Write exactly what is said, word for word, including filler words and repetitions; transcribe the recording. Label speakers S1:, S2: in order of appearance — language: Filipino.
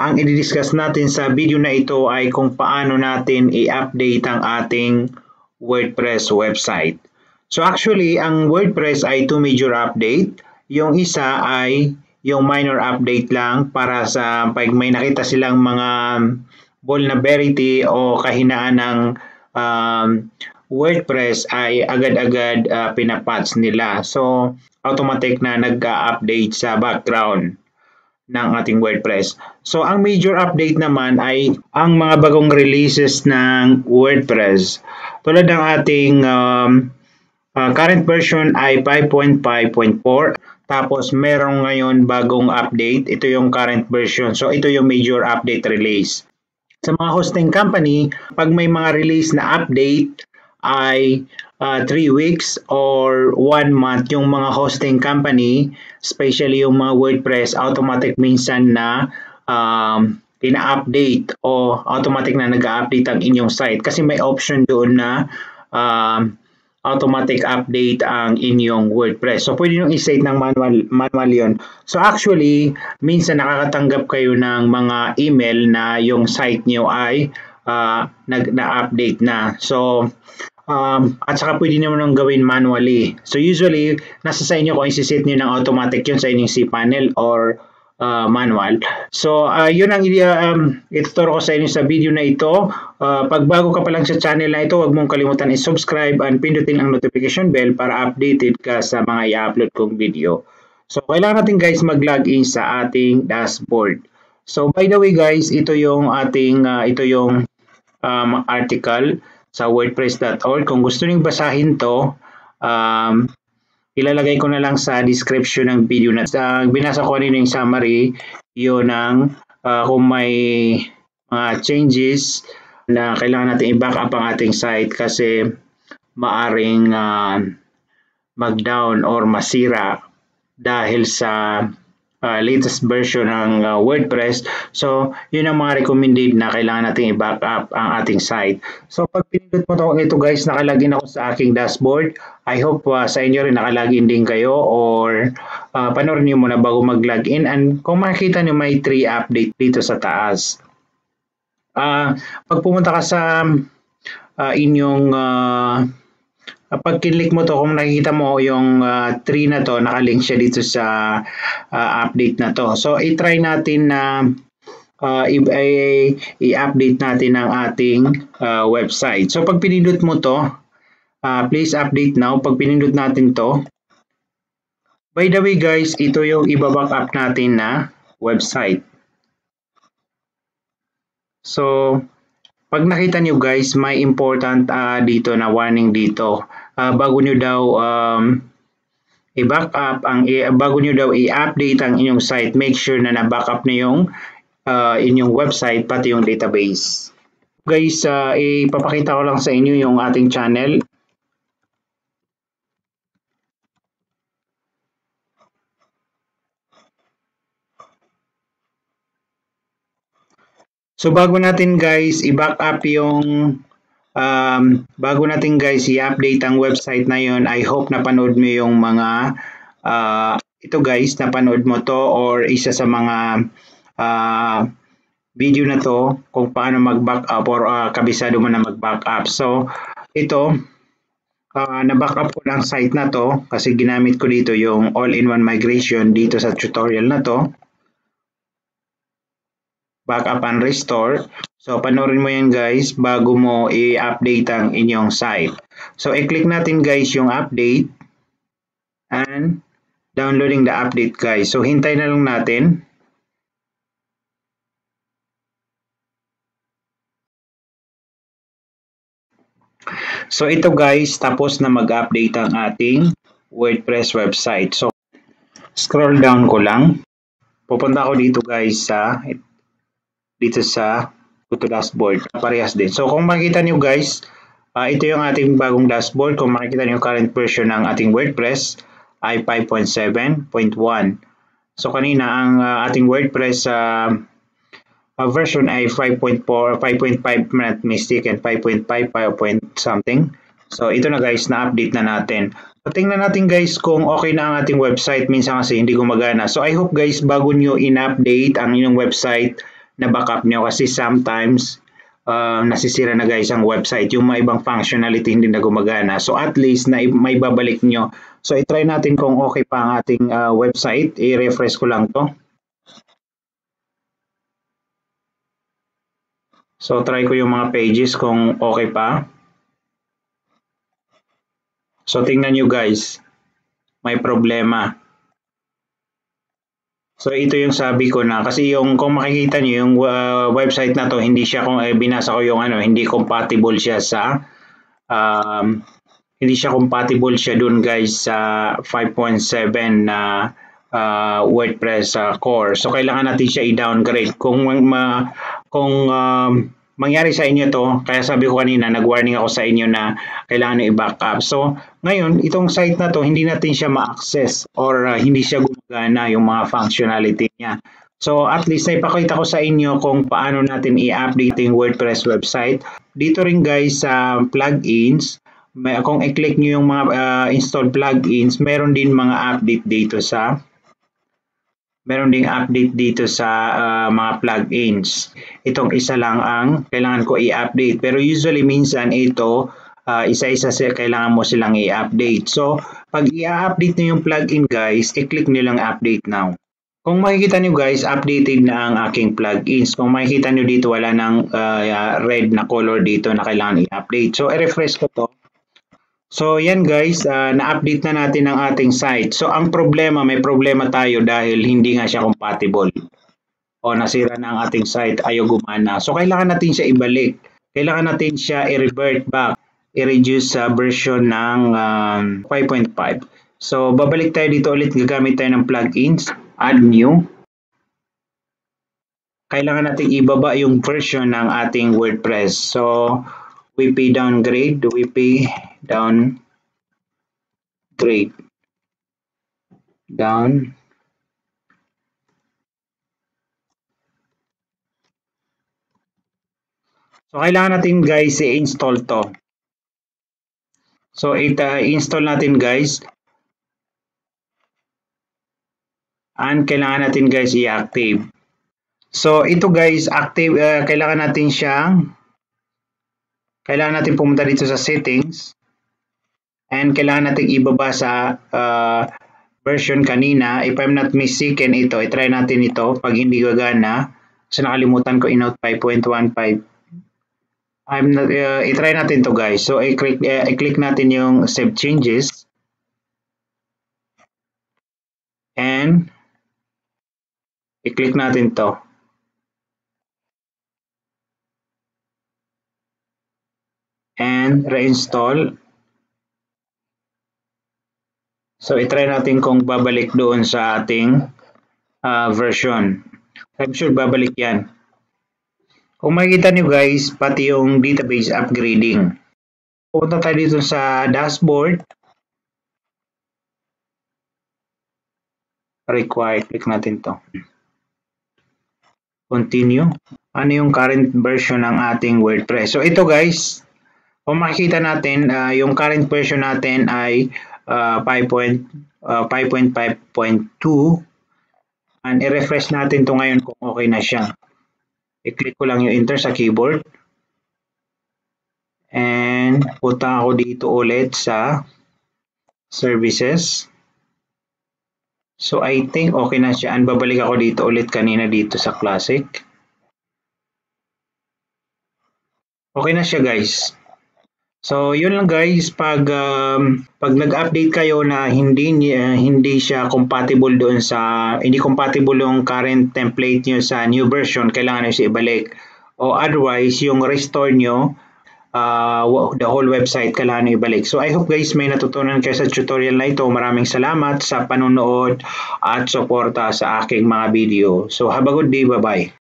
S1: ang i-discuss natin sa video na ito ay kung paano natin i-update ang ating WordPress website. So actually, ang WordPress ay two major update. Yung isa ay yung minor update lang para sa pag may nakita silang mga vulnerability o kahinaan ng um, WordPress ay agad-agad uh, pinapatch nila. So automatic na nag-update sa background ng ating WordPress. So ang major update naman ay ang mga bagong releases ng WordPress. Tulad ng ating um, uh, current version ay five point five point four. Tapos merong ngayon bagong update. Ito yung current version. So ito yung major update release. Sa mga hosting company, pag may mga release na update ay uh, three weeks or one month yung mga hosting company, especially yung mga WordPress, automatic minsan na um, ina-update o automatic na nag-update ang inyong site kasi may option doon na um, automatic update ang inyong WordPress. So pwede nyo i-set ng manual, manual yun. So actually, minsan nakakatanggap kayo ng mga email na yung site nyo ay uh, nag-update na. So Um, at saka pwede naman nang gawin manually. So usually, nasa sa inyo kung isi-set nyo ng automatic yun sa inyong cPanel or uh, manual. So uh, yun ang um, ituturo ko sa inyo sa video na ito. Uh, pag bago ka pa lang sa channel na ito, huwag mong kalimutan i-subscribe and pindutin ang notification bell para updated ka sa mga i-upload kong video. So kailangan natin guys mag-login sa ating dashboard. So by the way guys, ito yung ating uh, ito yung um, article sa wordpress dot org. Kung gusto niyo basahin to, um, ilalagay ko na lang sa description ng video na sa binasa ko kanina yung summary, yun ang uh, kung may mga uh, changes na kailangan natin i-back up ang ating site kasi maaring uh, mag-down or masira dahil sa Uh, latest version ng uh, WordPress. So, yun ang mga recommended na kailangan natin i-back up ang ating site. So, pag pinindot mo to, ito guys, nakalagin ako sa aking dashboard. I hope uh, sa inyo rin nakalagin din kayo or uh, panoorin nyo muna bago mag-login. And kung makikita nyo, may three update dito sa taas. Uh, pag pumunta ka sa uh, inyong uh, pag kinlik mo to, kung nakikita mo yung uh, tree na to, nakalink siya dito sa uh, update na to. So, i-try natin na uh, i-update natin ang ating uh, website. So, pag pinindot mo to, uh, please update now. Pag pinindot natin to, by the way guys, ito yung i-back up natin na website. So, pag nakita nyo guys, may important uh, dito na warning dito. Uh, bago nyo daw um, i-back up, ang, i bago nyo daw i-update ang inyong site, make sure na na-back up na yung uh, inyong website, pati yung database. Guys, uh, ipapakita ko lang sa inyo yung ating channel. So bago natin guys i-back up yung um, bago natin guys i-update ang website na yon, I hope napanood mo yung mga uh, ito guys, napanood mo to or isa sa mga uh, video na to kung paano mag-back up or uh, kabisado mo na mag-back up. So ito, uh, na-back up ko lang site na to kasi ginamit ko dito yung all-in-one migration dito sa tutorial na to. Backup and restore. So, panoorin mo yan guys bago mo i-update ang inyong site. So, i-click natin guys yung update and downloading the update guys. So, hintay na lang natin. So, ito guys, tapos na mag-update ang ating WordPress website. So, scroll down ko lang. Pupunta ako dito guys sa dito sa Go to Dashboard. Parehas din. So kung makikita nyo guys, uh, ito yung ating bagong dashboard. Kung makikita nyo yung current version ng ating WordPress ay five point seven point one. So kanina ang uh, ating WordPress uh, uh, version ay five point four, five point five, not mistaken, five point five, five point something. So ito na guys, na-update na natin. So tingnan natin guys kung okay na ang ating website. Minsan kasi hindi gumagana. So I hope guys, bago nyo in-update ang inyong website, na backup nyo kasi sometimes uh, nasisira na guys ang website. Yung mga ibang functionality hindi na gumagana. So at least na may babalik nyo. So i-try natin kung okay pa ang ating uh, website. I-refresh ko lang to. So try ko yung mga pages kung okay pa. So tingnan nyo guys, may problema. So ito yung sabi ko na kasi yung kung makikita niyo yung uh, website na to hindi siya kung eh, binasa ko yung ano hindi compatible siya sa um, hindi siya compatible siya dun guys sa five point seven na uh, WordPress uh, core. So kailangan natin siya i-downgrade kung ma, kung um, mangyari sa inyo to, kaya sabi ko kanina, nag-warning ako sa inyo na kailangan nyo i-backup. So, ngayon, itong site na to, hindi natin siya ma-access or uh, hindi siya gumagana yung mga functionality niya. So, at least, naipakita ko sa inyo kung paano natin i-update yung WordPress website. Dito rin guys, sa uh, plugins, may, kung i-click nyo yung mga uh, installed plugins, meron din mga update dito sa meron ding update dito sa uh, mga plugins. Itong isa lang ang kailangan ko i-update. Pero usually minsan ito, uh, isa-isa sila kailangan mo silang i-update. So, pag i-update nyo yung plugin guys, i-click nyo lang update now. Kung makikita nyo guys, updated na ang aking plugins. Kung makikita nyo dito, wala ng uh, red na color dito na kailangan i-update. So, i-refresh ko to. So, yan guys, uh, na-update na natin ang ating site. So, ang problema, may problema tayo dahil hindi nga siya compatible. O nasira na ang ating site, ayaw gumana. So, kailangan natin siya ibalik. Kailangan natin siya i-revert back, i-reduce sa version ng um, five point five. So, babalik tayo dito ulit, gagamit tayo ng plugins, add new. Kailangan natin ibaba yung version ng ating WordPress. So, W P downgrade, W P downgrade, down. So, kailangan natin guys i-install to. So, i-install natin guys. And kailangan natin guys i-active. So, ito guys, active, uh, kailangan natin siyang Kailangan natin pumunta dito sa settings and kailangan natin ibaba sa uh, version kanina. If I'm not mistaken ito, i-try natin ito pag hindi gagana. Kasi nakalimutan ko i-note five point one five. I'm not, uh, i-try natin to guys. So i-click, uh, i-click natin yung save changes and i-click natin to. And reinstall. So, i-try natin kung babalik doon sa ating uh, version. I'm sure babalik yan. Kung makikita nyo guys, pati yung database upgrading. Punta tayo dito sa dashboard. Required. Click natin to. Continue. Ano yung current version ng ating WordPress? So, ito guys, kung makikita natin, uh, yung current version natin ay uh, five point five point two and i-refresh natin to ngayon kung okay na siya. I-click ko lang yung enter sa keyboard and punta ako dito ulit sa services. So I think okay na siya and babalik ako dito ulit kanina dito sa classic. Okay na siya guys. So, yun lang guys, pag um, pag nag-update kayo na hindi uh, hindi siya compatible doon sa hindi compatible yung current template niyo sa new version, kailangan niyo siya ibalik. O otherwise, yung restore niyo uh, the whole website kailangan niyo ibalik. So, I hope guys may natutunan kayo sa tutorial na ito. Maraming salamat sa panonood at suporta sa aking mga video. So, have a good day. Bye-bye.